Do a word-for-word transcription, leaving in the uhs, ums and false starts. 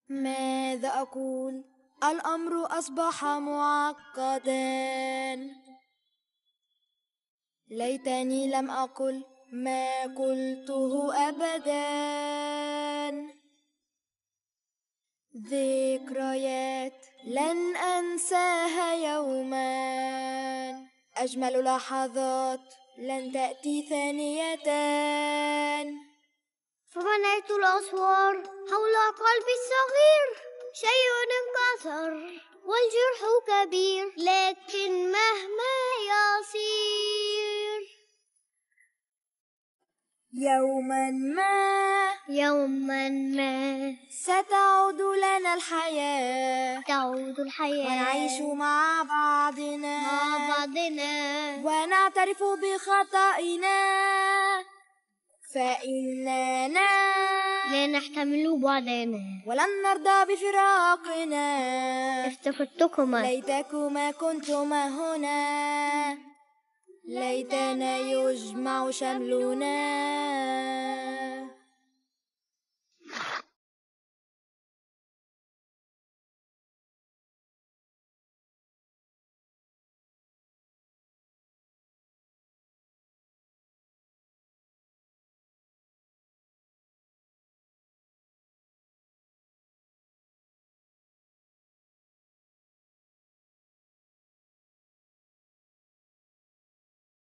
ماذا أقول؟ الأمر أصبح معقدا. ليتني لم أقل ما قلته أبدا. ذكريات لن أنساها يوما، أجمل لحظات لن تأتي ثانية. فبنيت الأسوار حول قلبي الصغير، شيء انكسر والجرح كبير، لكن مهما يصير يوما ما يوما ما ستعود لنا الحياة، تعود الحياة ونعيش مع بعضنا مع بعضنا، ونعترف بخطئنا، فإننا لا نحتمل بعدنا ولن نرضى بفراقنا. افتقدتكما، ليتكما كنتما هنا، ليتنا يجمع شملنا.